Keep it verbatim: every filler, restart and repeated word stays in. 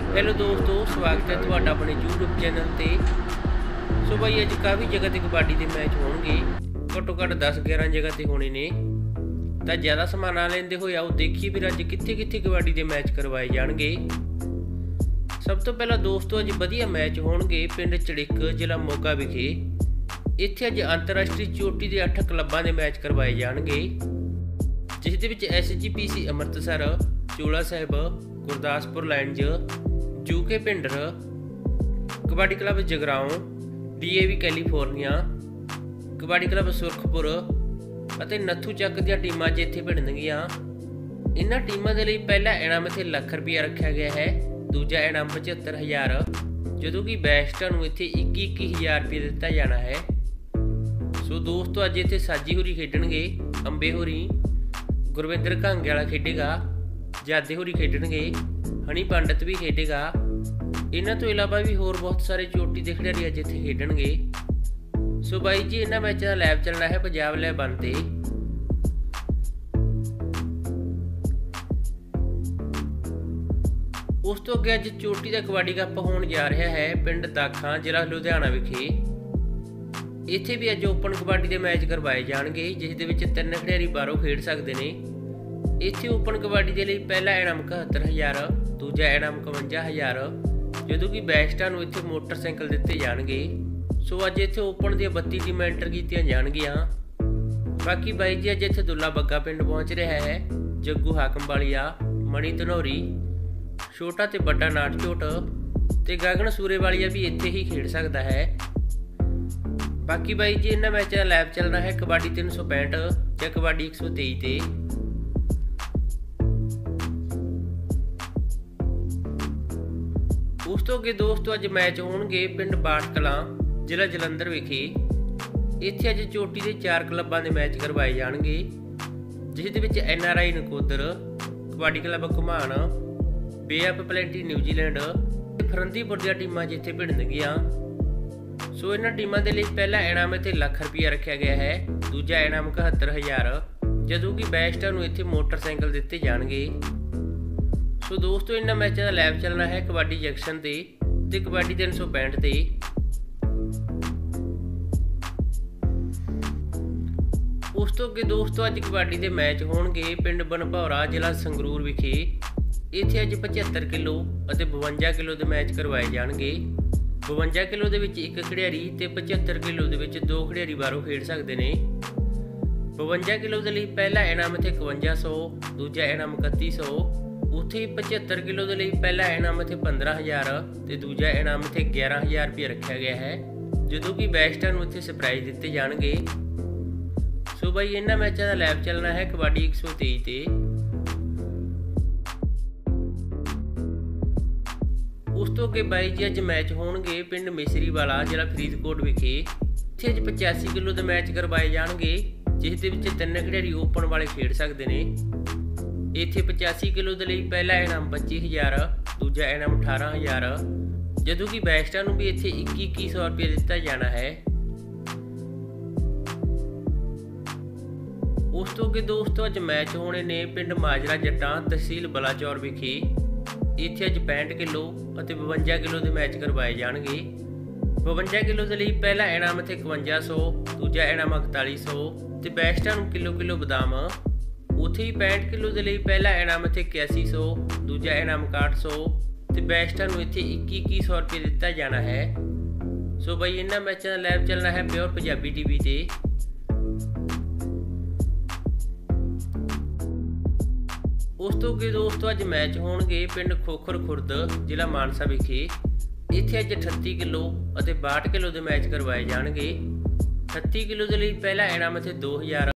Hello दोस्तों, स्वागत है तुहाडा अपने यूट्यूब चैनल ते। सो भाई अज काफ़ी जगह ते कबड्डी के मैच होणगे, घट्टो घट्ट दस ग्यारह जगह ते होने ने। तो ज़्यादा समा ना लेंदे होए आओ देखिए फिर अज कित्थे कित्थे कबड्डी के मैच करवाए जाणगे। सब तो पहला दोस्तों अज वधिया मैच होणगे पिंड चड़िक जिला मोगा विखे। इत्थे अज अंतरराष्ट्रीय चोटी के अठ क्लबां के मैच करवाए जाणगे, जिस दे विच S G P C Amritsar, Chola Sahib, Gurdaspur lions, जूके पिंडर, kabaddi club Jagraon, D A V California, kabaddi club Surkhpur ਅਤੇ ਨੱਥੂ ਚੱਕ ਦੀਆਂ ਟੀਮਾਂ 'ਚ ਇੱਥੇ ਭਿੜਨਗੀਆਂ। ਇਹਨਾਂ ਟੀਮਾਂ ਦੇ ਲਈ ਪਹਿਲਾ ਇਨਾਮ ਇੱਥੇ ਲੱਖ ਰੁਪਇਆ ਰੱਖਿਆ ਗਿਆ ਹੈ, ਦੂਜਾ ਇਨਾਮ ਪਝੱਤਰ ਹਜ਼ਾਰ, ਜਦੋਂ ਕਿ ਬੈਸਟਾਂ ਨੂੰ ਇੱਥੇ ਇੱਕੀ ਇੱਕੀ ਹਜ਼ਾਰ ਰੁਪਏ ਦਿੱਤਾ ਜਾਣਾ ਹੈ। ਸੋ ਦੋਸਤੋ ਅੱਜ ਇੱਥੇ ਸਾਜੀ ਹੋਰੀ ਖੇਡਣਗੇ, ਅੰਬੇ ਹੋਰੀ, ਗੁਰਵਿੰਦਰ ਘਾਂਗੇ ਵਾਲਾ ਖੇਡੇਗਾ, ਜਾਦੇ ਹੋਰੀ ਖੇਡਣਗੇ, ਹਣੀ ਪੰਡਤ ਵੀ ਖੇਡੇਗਾ। ਇਹਨਾਂ ਤੋਂ ਇਲਾਵਾ ਵੀ ਹੋਰ ਬਹੁਤ ਸਾਰੇ ਚੋਟੀ ਦੇ ਖਿਡਾਰੀ ਅੱਜ ਇੱਥੇ ਖੇਡਣਗੇ। ਸੋ ਬਾਈ ਜੀ ਇਹਨਾਂ ਮੈਚਾਂ ਦਾ ਲਾਈਵ ਚੱਲਣਾ ਹੈ ਪੰਜਾਬ ਲੈ ਵਨ ਤੇ। ਉਸ ਤੋਂ ਅੱਗੇ ਅੱਜ ਚੋਟੀ ਦਾ ਕਬੱਡੀ ਕੱਪ ਹੋਣ ਜਾ ਰਿਹਾ ਹੈ ਪਿੰਡ ਦਾਖਾਂ ਜ਼ਿਲ੍ਹਾ ਲੁਧਿਆਣਾ ਵਿਖੇ। ਇੱਥੇ ਵੀ ਅੱਜ ਓਪਨ ਕਬੱਡੀ ਦੇ ਮੈਚ ਕਰਵਾਏ ਜਾਣਗੇ, ਜਿਸ ਦੇ ਵਿੱਚ ਤਿੰਨ ਖਿਡਾਰੀ ਬਾਹਰੋਂ ਖੇਡ ਸਕਦੇ ਨੇ। ਇੱਥੇ ਓਪਨ ਕਬੱਡੀ ਦੇ ਲਈ ਪਹਿਲਾ ਇਨਾਮ ਇਕਹੱਤਰ ਹਜ਼ਾਰ, ਦੂਜਾ ਇਨਾਮ ਇਕਵੰਜਾ ਹਜ਼ਾਰ, ਜਦੋਂ ਕਿ ਬੈਸਟਾਂ ਨੂੰ ਇੱਥੇ ਮੋਟਰਸਾਈਕਲ ਦਿੱਤੇ ਜਾਣਗੇ। ਸੋ ਅੱਜ ਇੱਥੇ ਓਪਨ ਦੀਆਂ ਬੱਤੀ ਟੀਮਾਂ ਐਂਟਰ ਕੀਤੀਆਂ ਜਾਣਗੀਆਂ। ਬਾਕੀ ਬਾਈ ਜੀ ਅੱਜ ਇੱਥੇ ਦੁੱਲਾ ਬੱਗਾ ਪਿੰਡ ਪਹੁੰਚ ਰਿਹਾ ਹੈ। ਜੱਗੂ ਹਾਕਮ ਵਾਲੀਆ, ਮਣੀ ਧਨੌਰੀ, ਛੋਟਾ ਤੇ ਵੱਡਾ ਨਾਟ ਝੋਟ ਤੇ ਗਗਨ ਸੂਰੇ ਵਾਲੀਆ ਵੀ ਇੱਥੇ ਹੀ ਖੇਡ ਸਕਦਾ ਹੈ। ਬਾਕੀ ਬਾਈ ਜੀ ਇਹਨਾਂ ਮੈਚਾਂ ਦਾ ਲਾਈਵ ਚੱਲਣਾ ਹੈ ਕਬੱਡੀ ਤਿੰਨ ਸੌ ਪੈਂਹਠ ਜਾਂ ਕਬੱਡੀ ਇੱਕ ਸੌ ਤੇਈ ਤੇ। ਉਸ ਤੋਂ ਅੱਗੇ ਦੋਸਤੋ ਅੱਜ ਮੈਚ ਹੋਣਗੇ ਪਿੰਡ ਬਾਠ ਕਲਾਂ ਜ਼ਿਲ੍ਹਾ ਜਲੰਧਰ ਵਿਖੇ। ਇੱਥੇ ਅੱਜ ਚੋਟੀ ਦੇ ਚਾਰ ਕਲੱਬਾਂ ਦੇ ਮੈਚ ਕਰਵਾਏ ਜਾਣਗੇ, ਜਿਸ ਦੇ ਵਿੱਚ N R I Nakodar, kabaddi club Ghuman, Bay of Plenty New Zealand ਤੇ ਫਰੰਦੀਪੁਰ ਦੀਆਂ ਟੀਮਾਂ ਜਿੱਥੇ ਭਿੜਨਗੀਆਂ। ਸੋ ਇਹਨਾਂ ਟੀਮਾਂ ਦੇ ਲਈ ਪਹਿਲਾ ਇਨਾਮ ਇੱਥੇ ਲੱਖ ਰੁਪਇਆ ਰੱਖਿਆ ਗਿਆ ਹੈ, ਦੂਜਾ ਇਨਾਮ ਇਕਹੱਤਰ ਹਜ਼ਾਰ, ਜਦੋਂ ਕਿ ਬੈਸਟਾਂ ਨੂੰ ਇੱਥੇ ਮੋਟਰਸਾਈਕਲ ਦਿੱਤੇ ਜਾਣਗੇ। ਸੋ ਦੋਸਤੋ ਇਹਨਾਂ ਮੈਚਾਂ ਦਾ ਲਾਈਵ ਚੱਲਣਾ ਹੈ ਕਬੱਡੀ ਜੰਕਸ਼ਨ ਤੇ ਤੇ ਕਬੱਡੀ ਤਿੰਨ ਸੌ ਪੈਂਹਠ ਤੇ। ਉਸ ਤੋਂ ਅੱਗੇ ਦੋਸਤੋ ਅੱਜ ਕਬੱਡੀ ਦੇ ਮੈਚ ਹੋਣਗੇ ਪਿੰਡ ਬਨਭੌਰਾ ਜ਼ਿਲ੍ਹਾ ਸੰਗਰੂਰ ਵਿਖੇ। ਇੱਥੇ ਅੱਜ ਪਝੱਤਰ ਕਿਲੋ ਅਤੇ ਬਵੰਜਾ ਕਿਲੋ ਦੇ ਮੈਚ ਕਰਵਾਏ ਜਾਣਗੇ। ਬਵੰਜਾ ਕਿਲੋ ਦੇ ਵਿੱਚ ਇੱਕ ਖਿਡਾਰੀ ਤੇ ਪਝੱਤਰ ਕਿਲੋ ਦੇ ਵਿੱਚ ਦੋ ਖਿਡਾਰੀ ਬਾਹਰੋਂ ਖੇਡ ਸਕਦੇ ਨੇ। ਬਵੰਜਾ ਕਿਲੋ ਦੇ ਲਈ ਪਹਿਲਾ ਇਨਾਮ ਇੱਥੇ ਇਕਵੰਜਾ ਸੌ, ਦੂਜਾ ਇਨਾਮ ਇਕੱਤੀ ਸੌ। ਉੱਥੇ ਹੀ ਪਝੱਤਰ ਕਿਲੋ ਦੇ ਲਈ ਪਹਿਲਾ ਇਨਾਮ ਇੱਥੇ ਪੰਦਰਾਂ ਹਜ਼ਾਰ ਤੇ ਦੂਜਾ ਇਨਾਮ ਇੱਥੇ ਗਿਆਰਾਂ ਹਜ਼ਾਰ ਰੁਪਏ ਰੱਖਿਆ ਗਿਆ ਹੈ, ਜਦੋਂ ਕਿ ਬੈਸਟਾਂ ਨੂੰ ਇੱਥੇ ਸਰਪ੍ਰਾਈਜ਼ ਦਿੱਤੇ ਜਾਣਗੇ। ਸੋ ਬਾਈ ਇਹਨਾਂ ਮੈਚਾਂ ਦਾ ਲਾਈਵ ਚੱਲਣਾ ਹੈ ਕਬੱਡੀ ਇੱਕ ਸੌ ਤੇਈ ਤੇ। ਉਸ ਤੋਂ ਅੱਗੇ ਬਾਈ ਜੀ ਅੱਜ ਮੈਚ ਹੋਣਗੇ ਪਿੰਡ ਮਿਸਰੀ ਵਾਲਾ ਜ਼ਿਲ੍ਹਾ ਫਰੀਦਕੋਟ ਵਿਖੇ। ਇੱਥੇ ਅੱਜ ਪਚਾਸੀ ਕਿਲੋ ਦੇ ਮੈਚ ਕਰਵਾਏ ਜਾਣਗੇ, ਜਿਸ ਦੇ ਵਿੱਚ ਤਿੰਨ ਖਿਡਾਰੀ ਓਪਨ ਵਾਲੇ ਖੇਡ ਸਕਦੇ ਨੇ। ਇੱਥੇ ਪਚਾਸੀ ਕਿਲੋ ਦੇ ਲਈ ਪਹਿਲਾ ਇਨਾਮ ਪੱਚੀ ਹਜ਼ਾਰ, ਦੂਜਾ ਇਨਾਮ ਅਠਾਰਾਂ ਹਜ਼ਾਰ, ਜਦੋਂ ਕਿ ਬੈਸਟਾਂ ਨੂੰ ਵੀ ਇੱਥੇ ਇੱਕੀ ਇੱਕੀ ਸੌ ਰੁਪਏ ਦਿੱਤਾ ਜਾਣਾ ਹੈ। ਉਸ ਤੋਂ ਅੱਗੇ ਦੋਸਤੋ ਅੱਜ ਮੈਚ ਹੋਣੇ ਨੇ ਪਿੰਡ ਮਾਜਰਾ ਜੱਟਾਂ ਤਹਿਸੀਲ ਬਲਾਚੌਰ ਵਿਖੇ। ਇੱਥੇ ਅੱਜ ਪੈਂਹਠ ਕਿਲੋ ਅਤੇ ਬਵੰਜਾ ਕਿਲੋ ਦੇ ਮੈਚ ਕਰਵਾਏ ਜਾਣਗੇ। ਬਵੰਜਾ ਕਿਲੋ ਦੇ ਲਈ ਪਹਿਲਾ ਇਨਾਮ ਇੱਥੇ ਇਕਵੰਜਾ ਸੌ, ਦੂਜਾ ਇਨਾਮ ਇਕਤਾਲੀ ਸੌ ਤੇ ਬੈਸਟਾਂ ਨੂੰ ਕਿਲੋ ਕਿਲੋ ਬਦਾਮ। ਉੱਥੇ ਹੀ ਪੈਂਹਠ ਕਿਲੋ ਦੇ ਲਈ ਪਹਿਲਾ ਇਨਾਮ ਇੱਥੇ ਇਕਿਆਸੀ ਸੌ, ਦੂਜਾ ਇਨਾਮ ਇਕਾਹਠ ਸੌ ਤੇ ਬੈਸਟਾਂ ਨੂੰ ਇੱਥੇ ਇੱਕੀ ਇੱਕੀ ਸੌ ਰੁਪਏ ਦਿੱਤਾ ਜਾਣਾ ਹੈ। ਸੋ ਬਾਈ ਇਹਨਾਂ ਮੈਚਾਂ ਦਾ ਲਾਈਵ ਚੱਲਣਾ ਹੈ ਪਿਓਰ ਪੰਜਾਬੀ ਟੀ ਵੀ ਤੇ। ਉਸ ਤੋਂ ਅੱਗੇ ਦੋਸਤੋ ਅੱਜ ਮੈਚ ਹੋਣਗੇ ਪਿੰਡ ਖੋਖਰ ਖੁਰਦ ਜ਼ਿਲ੍ਹਾ ਮਾਨਸਾ ਵਿਖੇ। ਇੱਥੇ ਅੱਜ ਅਠੱਤੀ ਕਿਲੋ ਅਤੇ ਬਾਹਠ ਕਿਲੋ ਦੇ ਮੈਚ ਕਰਵਾਏ ਜਾਣਗੇ। ਅਠੱਤੀ ਕਿਲੋ ਦੇ ਲਈ ਪਹਿਲਾ ਇਨਾਮ ਇੱਥੇ ਦੋ ਹਜ਼ਾਰ,